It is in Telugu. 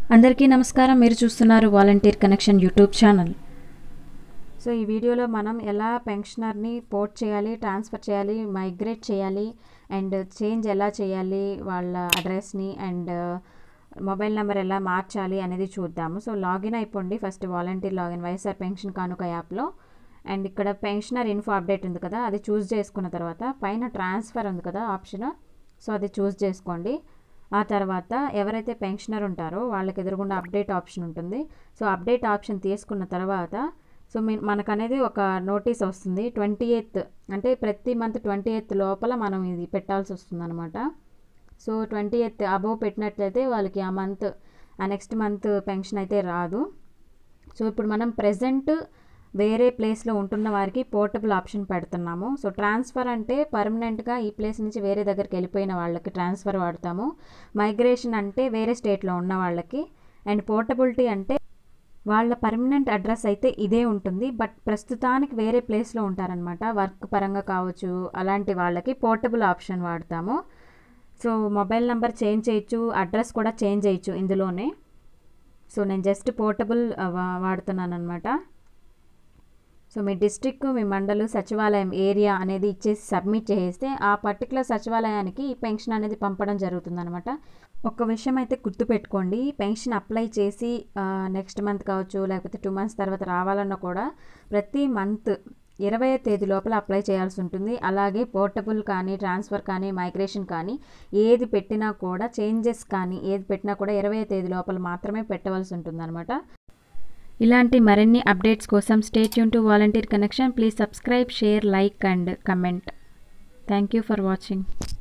అందరికీ నమస్కారం. మీరు చూస్తున్నారు volunteer connection YouTube channel. So ఈ వీడియోలో మనం ఎలా పెన్షనర్ని పోర్ట్ చేయాలి, ట్రాన్స్ఫర్ చేయాలి, మైగ్రేట్ చేయాలి అండ్ చేంజ్ ఎలా చేయాలి వాళ్ళ అడ్రస్ని అండ్ మొబైల్ నెంబర్ ఎలా మార్చాలి అనేది చూద్దాము. సో లాగిన్ అయిపోండి. First volunteer login YSR pension కానుక యాప్లో అండ్ ఇక్కడ పెన్షనర్ ఇన్ఫో అప్డేట్ ఉంది కదా, అది చూస్ చేసుకున్న తర్వాత పైన ట్రాన్స్ఫర్ ఉంది కదా ఆప్షన్, సో అది చూస్ చేసుకోండి. ఆ తర్వాత ఎవరైతే పెన్షనర్ ఉంటారో వాళ్ళకి ఎదురుగుండా అప్డేట్ ఆప్షన్ ఉంటుంది. సో అప్డేట్ ఆప్షన్ తీసుకున్న తర్వాత సో మనకు అనేది ఒక నోటీస్ వస్తుంది. 28th అంటే ప్రతి మంత్ 28th లోపల మనం ఇది పెట్టాల్సి వస్తుంది అనమాట. సో 28th అబోవ్ పెట్టినట్లయితే వాళ్ళకి ఆ నెక్స్ట్ మంత్ పెన్షన్ అయితే రాదు. సో ఇప్పుడు మనం ప్రెజెంట్ వేరే ప్లేస్లో ఉంటున్న వారికి పోర్టబుల్ ఆప్షన్ పెడుతున్నాము. సో ట్రాన్స్ఫర్ అంటే పర్మనెంట్గా ఈ ప్లేస్ నుంచి వేరే దగ్గరికి వెళ్ళిపోయిన వాళ్ళకి ట్రాన్స్ఫర్ వాడతాము. మైగ్రేషన్ అంటే వేరే స్టేట్లో ఉన్న వాళ్ళకి, అండ్ పోర్టబిలిటీ అంటే వాళ్ళ పర్మనెంట్ అడ్రస్ అయితే ఇదే ఉంటుంది, బట్ ప్రస్తుతానికి వేరే ప్లేస్లో ఉంటారనమాట. వర్క్ పరంగా కావచ్చు, అలాంటి వాళ్ళకి పోర్టబుల్ ఆప్షన్ వాడతాము. సో మొబైల్ నెంబర్ చేంజ్ చేయొచ్చు, అడ్రస్ కూడా చేంజ్ చేయొచ్చు ఇందులోనే. సో నేను జస్ట్ పోర్టబుల్ వాడుతున్నాను అనమాట. సో మీ డిస్ట్రిక్ట్, మీ మండలు, సచివాలయం ఏరియా అనేది ఇచ్చేసి సబ్మిట్ చేస్తే ఆ పర్టికులర్ సచివాలయానికి ఈ పెన్షన్ అనేది పంపడం జరుగుతుంది అనమాట. ఒక విషయం అయితే గుర్తుపెట్టుకోండి, పెన్షన్ అప్లై చేసి నెక్స్ట్ మంత్ కావచ్చు లేకపోతే 2 months తర్వాత రావాలన్నా కూడా ప్రతి మంత్ 20వ తేదీ లోపల అప్లై చేయాల్సి ఉంటుంది. అలాగే పోర్టబుల్ కానీ, ట్రాన్స్ఫర్ కానీ, మైగ్రేషన్ కానీ ఏది పెట్టినా కూడా, చేంజెస్ కానీ ఏది పెట్టినా కూడా 20వ తేదీ లోపల మాత్రమే పెట్టవలసి ఉంటుంది అనమాట. ఇలాంటి మరిన్ని అప్డేట్స్ కోసం stay tune to volunteer connection. Please subscribe, share, like and comment. Thank you for watching.